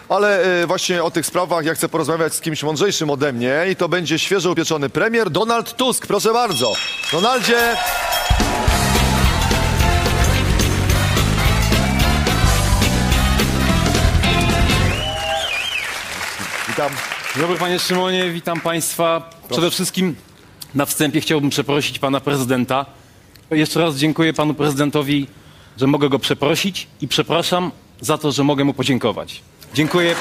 ale właśnie o tych sprawach ja chcę porozmawiać z kimś mądrzejszym ode mnie i to będzie świeżo upieczony premier Donald Tusk. Proszę bardzo. Donaldzie... Witam. Dzień dobry, panie Szymonie, witam państwa. Przede wszystkim na wstępie chciałbym przeprosić pana prezydenta. Jeszcze raz dziękuję panu prezydentowi, że mogę go przeprosić i przepraszam za to, że mogę mu podziękować. Dziękuję.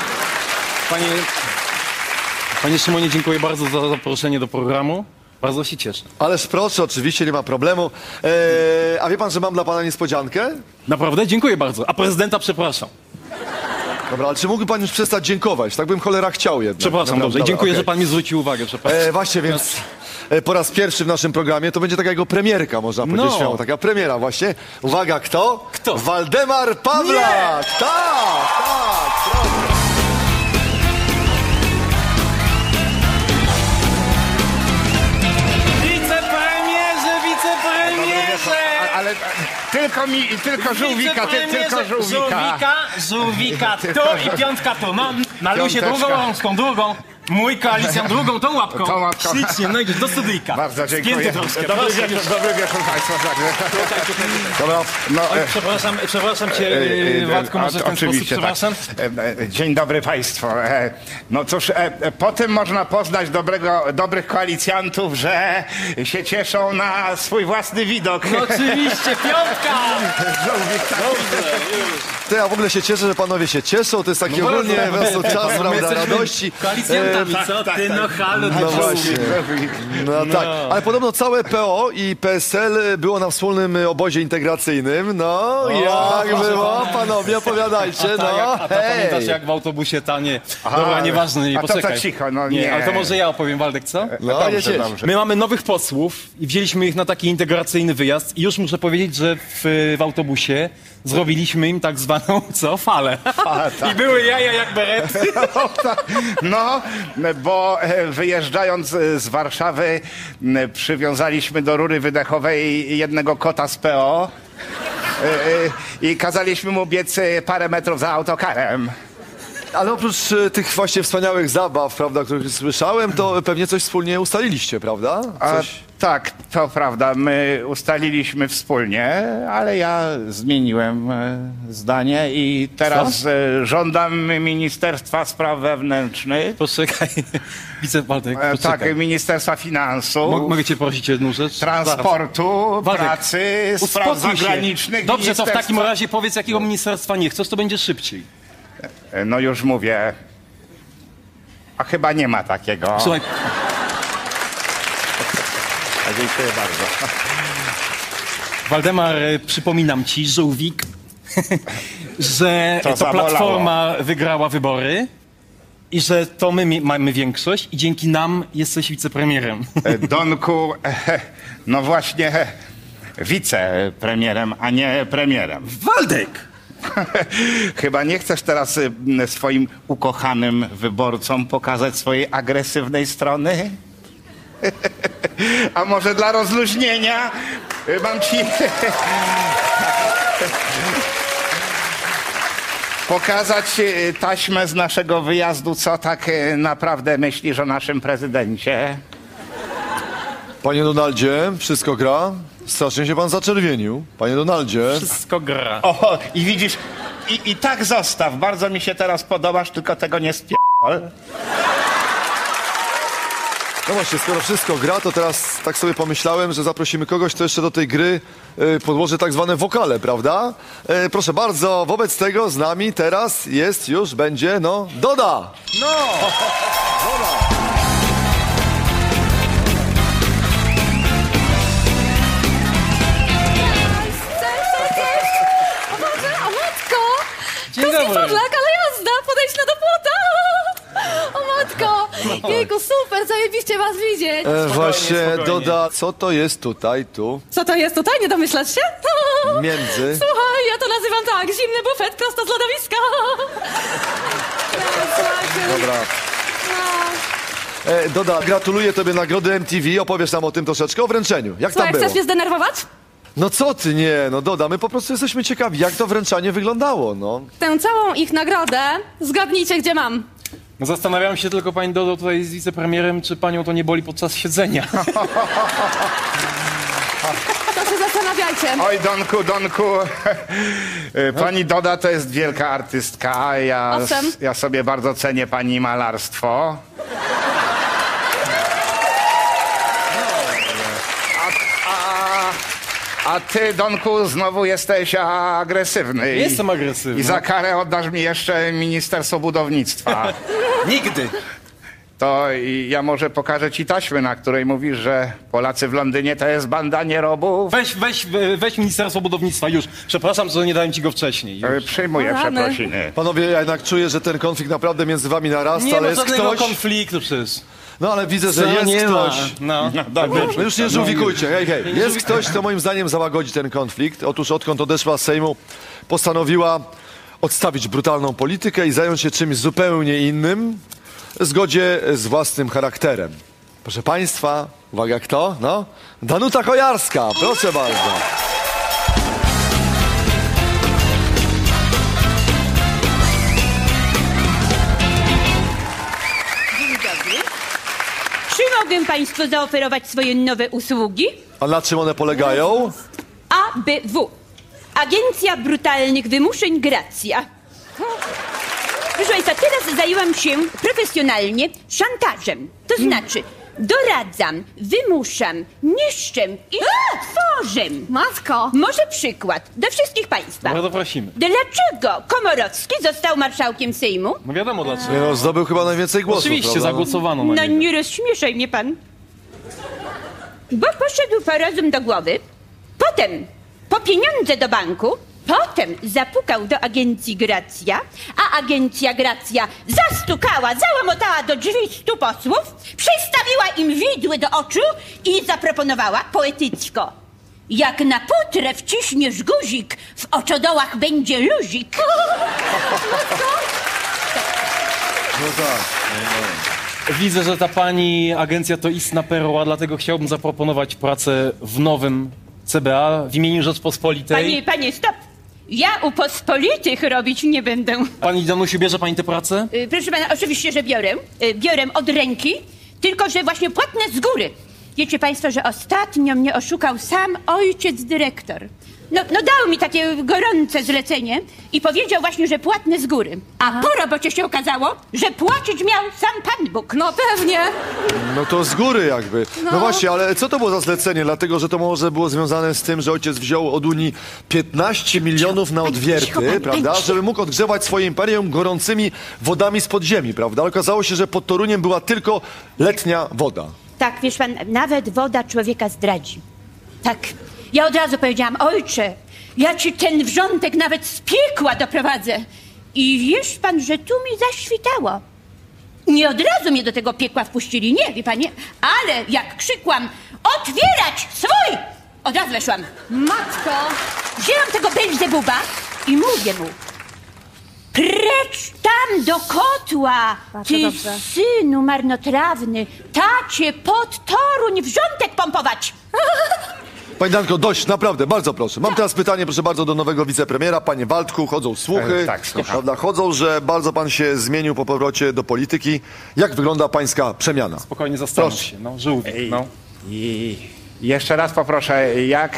Panie Szymonie, dziękuję bardzo za zaproszenie do programu. Bardzo się cieszę. Ależ proszę, oczywiście nie ma problemu. A wie pan, że mam dla pana niespodziankę? Naprawdę? Dziękuję bardzo. A prezydenta przepraszam. Dobra, ale czy mógłby pan już przestać dziękować? Tak bym cholera chciał jednak. Przepraszam, Naprawdę, dobrze. I dobra, dziękuję, okej. że pan mi zwrócił uwagę. Przepraszam. Właśnie, więc po raz pierwszy w naszym programie to będzie taka jego premierka, można powiedzieć. No. Śmiało. Taka premiera właśnie. Uwaga, kto? Kto? Waldemar Pawlak! Tak, proszę. Wicepremierze! Ale tylko żółwika, tylko żółwika. Żółwika tu i piątka tu. No, maluj się Piąteczka. drugą rączką, drugą. Mój koalicjant drugą, tą łapką. Tą łapką. Ślicznie, no idziesz do studyjka. Bardzo dziękuję. Spięty troszkę. Dobry wieczór Państwu. Dobra. No, Przepraszam cię, Władku, może w ten sposób, oczywiście, przepraszam. tak. Dzień dobry Państwu. No cóż, po tym można poznać dobrych koalicjantów, że się cieszą na swój własny widok. No oczywiście, piątka! To ja w ogóle się cieszę, że panowie się cieszą. To jest taki ogólnie po prostu czas, prawda, radości. Koalicjantami, co ty, no halo, No właśnie. No tak. Ale podobno całe PO i PSL było na wspólnym obozie integracyjnym. No, jak było? Panowie, opowiadajcie. No, A pamiętasz jak w autobusie tanie? Dobra, nieważne, nie, A to co poczekaj. cicho, no nie. Ale to może ja opowiem, Waldek, co? No, Dobrze, jedziesz. dobrze. My mamy nowych posłów i wzięliśmy ich na taki integracyjny wyjazd i już muszę powiedzieć, że w autobusie zrobiliśmy im tak zwaną, falę. tak. I były jaja jak berety. No, bo wyjeżdżając z Warszawy przywiązaliśmy do rury wydechowej jednego kota z PO i kazaliśmy mu biec parę metrów za autokarem. Ale oprócz tych właśnie wspaniałych zabaw, prawda, o których słyszałem, to pewnie coś wspólnie ustaliliście, prawda? Coś... Tak, to prawda, my ustaliliśmy wspólnie, ale ja zmieniłem zdanie i teraz żądam Ministerstwa Spraw Wewnętrznych, Poczekaj, Waldek, poczekaj. tak, Ministerstwa Finansów, Mogę cię prosić o jedną rzecz? Transportu, Waldek, pracy, spraw uspokój się. zagranicznych. Dobrze, to w takim ministerstwa- razie powiedz, jakiego ministerstwa nie chcesz, to będzie szybciej. No już mówię, a chyba nie ma takiego. Słuchaj, Dziękuję bardzo. Waldemar, przypominam ci, żółwik, że To to zabolało. Platforma wygrała wybory i że to my mamy większość i dzięki nam jesteś wicepremierem. Donku, no właśnie wicepremierem, a nie premierem. Waldek! Chyba nie chcesz teraz swoim ukochanym wyborcom pokazać swojej agresywnej strony? A może dla rozluźnienia mam ci pokazać taśmę z naszego wyjazdu, co tak naprawdę myślisz o naszym prezydencie? Panie Donaldzie, wszystko gra? Strasznie się pan zaczerwienił. Panie Donaldzie. Wszystko gra. O, i widzisz, i tak zostaw. Bardzo mi się teraz podobasz, tylko tego nie spierdol. No właśnie, skoro wszystko gra, to teraz tak sobie pomyślałem, że zaprosimy kogoś, kto jeszcze do tej gry podłoży tak zwane wokale, prawda? Proszę bardzo, wobec tego z nami teraz będzie, Doda! No! Doda! O Boże, a matko! Dzień Tuski dobry. Pawlak, ale jazda, podejdź na do płota! O matko! Jejku, super, zajebiście was widzieć! Właśnie, spokojnie. Doda, co to jest tutaj, tu, Co to jest tutaj, nie domyślasz się? między? Słuchaj, ja to nazywam tak, zimny bufet prosto z lodowiska! Dobra. No. Doda, gratuluję tobie nagrody MTV, opowiesz nam o tym troszeczkę, o wręczeniu. Jak tam Słuchaj, było? chcesz mnie zdenerwować? No co ty, nie, no Doda, my po prostu jesteśmy ciekawi, jak to wręczanie wyglądało, no. Tę całą ich nagrodę zgadnijcie, gdzie mam. No zastanawiam się tylko, pani Dodo, tutaj z wicepremierem, czy panią to nie boli podczas siedzenia. To się zastanawiajcie. Oj, Donku, pani Doda to jest wielka artystka. Owszem. Ja sobie bardzo cenię pani malarstwo. A ty, Donku, znowu jesteś agresywny. Jestem agresywny. I za karę oddasz mi jeszcze Ministerstwo Budownictwa. Nigdy! To ja może pokażę ci taśmę, na której mówisz, że Polacy w Londynie to jest banda nierobów. Weź Ministerstwo Budownictwa już. Przepraszam, że nie dałem ci go wcześniej. Już. Przyjmuję Rany. przeprosiny. Panowie, ja jednak czuję, że ten konflikt naprawdę między wami narasta, Nie ale ma jest żadnego ktoś... konfliktu przecież. No ale widzę, że Co, jest nie ktoś... ma. No. No już nie żółwikujcie, hej, hej. Jest ktoś, kto moim zdaniem załagodzi ten konflikt. Otóż odkąd odeszła z Sejmu, postanowiła odstawić brutalną politykę i zająć się czymś zupełnie innym, w zgodzie z własnym charakterem. Proszę państwa, uwaga kto? No, Danuta Kojarska, proszę bardzo. Dzień dobry. Czy mogę Państwu zaoferować swoje nowe usługi? A na czym one polegają? ABW. Agencja Brutalnych Wymuszeń Gracja. Proszę Państwa, teraz zajęłam się profesjonalnie szantażem. To znaczy, doradzam, wymuszam, niszczę i tworzę. Matko. Może przykład do wszystkich Państwa. Bardzo prosimy. Dlaczego Komorowski został marszałkiem Sejmu? No wiadomo dlaczego. Nie no, zdobył chyba najwięcej głosów, Oczywiście, prawda? zagłosowano na No niego. nie rozśmieszaj mnie pan. Bo poszedł po rozum do głowy, potem po pieniądze do banku, potem zapukał do agencji Gracja, a agencja Gracja zastukała, załamotała do drzwi 100 posłów, przystawiła im widły do oczu i zaproponowała poetycko: jak na putrę wciśniesz guzik, w oczodołach będzie luzik. No tak. Widzę, że ta pani agencja to istna perła, dlatego chciałbym zaproponować pracę w nowym CBA w imieniu Rzeczpospolitej. Panie, stop! Ja u pospolitych robić nie będę. Pani Danusiu, bierze pani tę pracę? Proszę pana, oczywiście, że biorę. Biorę od ręki, tylko że właśnie płatne z góry. Wiecie państwo, że ostatnio mnie oszukał sam ojciec dyrektor. No dał mi takie gorące zlecenie i powiedział właśnie, że płatne z góry. A po robocie się okazało, że płacić miał sam Pan Bóg. No pewnie. No to z góry jakby. No właśnie, ale co to było za zlecenie? Dlatego, że to może było związane z tym, że ojciec wziął od Unii 15 milionów na odwierty, prawda? Żeby mógł odgrzewać swoje imperium gorącymi wodami z podziemi, prawda? Ale okazało się, że pod Toruniem była tylko letnia woda. Tak, wiesz pan, nawet woda człowieka zdradzi. Tak. Ja od razu powiedziałam: ojcze, ja ci ten wrzątek nawet z piekła doprowadzę. I wiesz pan, że tu mi zaświtało. Nie od razu mnie do tego piekła wpuścili, nie, wie panie, ale jak krzykłam: otwierać swój! Od razu weszłam. Matko. Wzięłam tego Belzebuba i mówię mu: precz tam do kotła, Bardzo ty dobrze. synu marnotrawny, tacie pod Toruń wrzątek pompować. Pani Danko, dość, naprawdę, bardzo proszę. Mam teraz pytanie, proszę bardzo, do nowego wicepremiera. Panie Waldku, chodzą słuchy, Tak, słucham. prawda, chodzą, że bardzo pan się zmienił po powrocie do polityki. Jak wygląda pańska przemiana? Spokojnie zastanów Proszę. się. No, żółwik, no. I jeszcze raz poproszę, jak...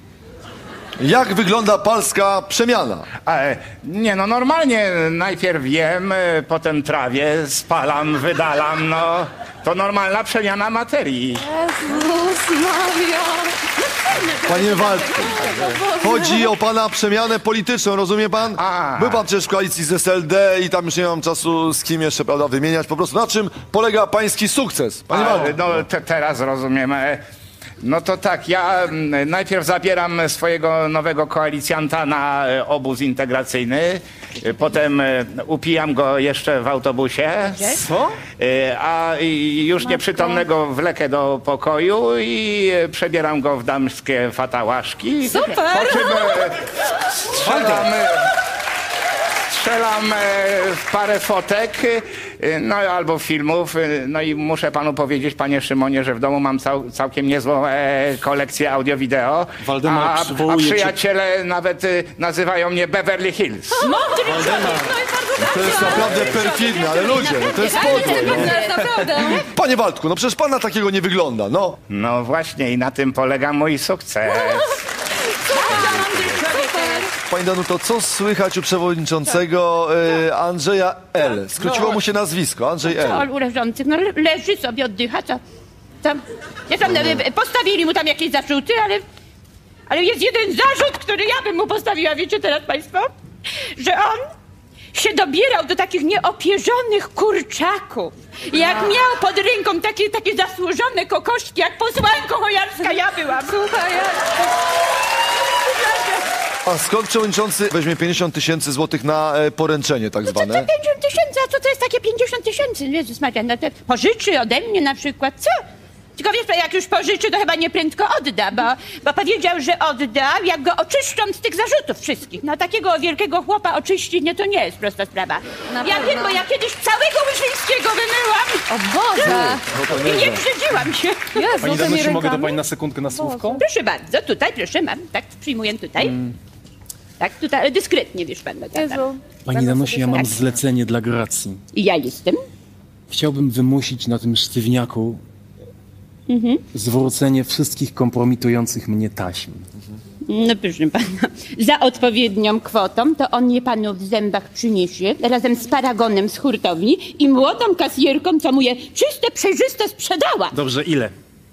Jak wygląda pańska przemiana? Nie no, normalnie najpierw jem, potem trawię, spalam, wydalam, no. To normalna przemiana materii. Jezus Maria. Panie Waldku, chodzi o pana przemianę polityczną, rozumie pan? A. Był pan przecież w koalicji z SLD i tam już nie mam czasu z kim jeszcze, prawda, wymieniać. Po prostu na czym polega pański sukces? Panie Waldku. No teraz rozumiem. No to tak, ja najpierw zabieram swojego nowego koalicjanta na obóz integracyjny, potem upijam go jeszcze w autobusie, Co? a już nieprzytomnego wlekę do pokoju i przebieram go w damskie fatałaszki. Super. Po czym strzelam w parę fotek, no albo filmów. No i muszę panu powiedzieć, panie Szymonie, że w domu mam całkiem niezłą kolekcję audio-wideo. Waldemar, A przywołuje cię- przyjaciele nawet nazywają mnie Beverly Hills. Mądry No i bardzo To jest naprawdę perfidne, ale ludzie, no to jest podłe. No. naprawdę. Panie Waldku, no przecież pan na takiego nie wygląda, no. No właśnie i na tym polega mój sukces. Pani Danuto, co słychać u przewodniczącego Andrzeja L? Skróciło mu się nazwisko, Andrzej L. Co u leżących? No leży sobie, oddycha, co? Ja tam postawili mu tam jakieś zarzuty, ale jest jeden zarzut, który ja bym mu postawiła, wiecie teraz państwo? Że on się dobierał do takich nieopierzonych kurczaków. Jak miał pod ręką takie zasłużone kokoszki, jak posłanko Hojarska ja byłam. Słuchaj, A skąd przewodniczący weźmie 50 000 złotych na poręczenie tak Co zwane? 50 000? A co to jest takie 50 000? Jezus Maria, no to pożyczy ode mnie na przykład. Co? Tylko wiesz, jak już pożyczy, to chyba nie prędko odda, bo powiedział, że odda, jak go oczyszczą z tych zarzutów wszystkich. No takiego wielkiego chłopa oczyścić, nie, to nie jest prosta sprawa. Ja wiem, bo ja kiedyś całego Wyszyńskiego wymyłam O Boże! i nie brzydziłam się. Jezu, Pani tymi Danusiu, mogę do rękami. pani na sekundkę na słówko? Proszę bardzo, tutaj, proszę, mam. Tak, przyjmuję tutaj. Tak, tutaj, ale dyskretnie, wiesz pan. No, tak, tak. Jezu. Pani Danusiu, ja mam zlecenie dla Gracji. I ja jestem. Chciałbym wymusić na tym sztywniaku zwrócenie wszystkich kompromitujących mnie taśm. No proszę pana, za odpowiednią kwotą to on je panu w zębach przyniesie razem z paragonem z hurtowni i młodą kasjerką, co mu je czyste, przejrzyste sprzedała. Dobrze, ile?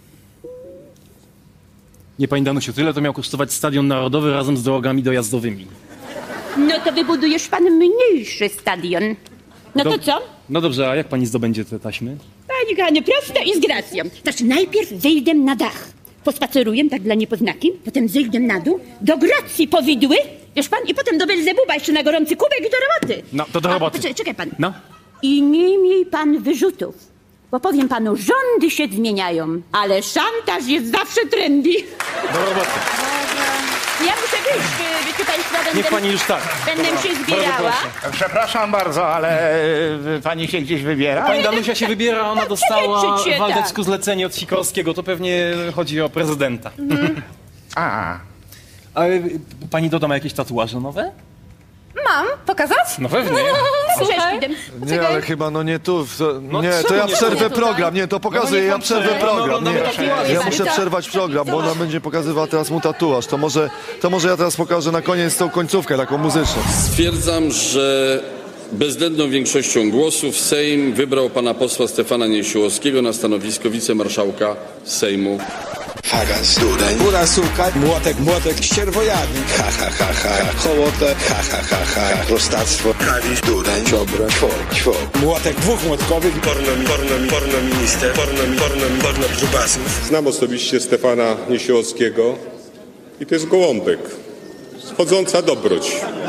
Nie, pani Danusiu, tyle to miał kosztować Stadion Narodowy razem z drogami dojazdowymi. No to wybudujesz pan mniejszy stadion. No to Dob- co? No dobrze, a jak pani zdobędzie te taśmy? Pani kochany, prosto i z gracją. Znaczy najpierw zejdę na dach. Pospaceruję tak dla niepoznaki, potem zejdę na dół, do Gracji powidły, wiesz pan, i potem do Belzebuba jeszcze na gorący kubek i do roboty. No, to do roboty. Czekaj pan. No. I nie miej pan wyrzutów, bo powiem panu, rządy się zmieniają, ale szantaż jest zawsze trendy. Do roboty. Ja muszę wyjść, wiecie państwo, Niech pani już tak. będę się zbierała. Przepraszam bardzo, ale pani się gdzieś wybiera? Pani Danusia się wybiera, ona dostała przewietrzyć się, w Waldecku tak. zlecenie od Sikorskiego, to pewnie chodzi o prezydenta. A, Ale pani doda ma jakieś tatuaże nowe? Mam? Pokazać? No pewnie. Słuchaj. Nie, ale chyba no nie tu. Nie, to czemu ja nie przerwę tu? program. Nie, to pokazuję, niech ja pan przerwę przerwie, no, program. no, Nie, tatuaże. ja muszę przerwać program, bo ona będzie pokazywała teraz mu tatuaż. To może ja teraz pokażę na koniec tą końcówkę, taką muzyczną. Stwierdzam, że bezwzględną większością głosów Sejm wybrał pana posła Stefana Niesiołowskiego na stanowisko wicemarszałka Sejmu. Fagas, dureń, góra suka, młotek, ścierwojadnik, hołotę, prostactwo, kawisz, dureń, ciobra, ćwok, młotek dwóch młotkowych, pornominister, porno grubasów. Znam osobiście Stefana Niesiołowskiego i to jest gołąbek, wchodząca dobroć.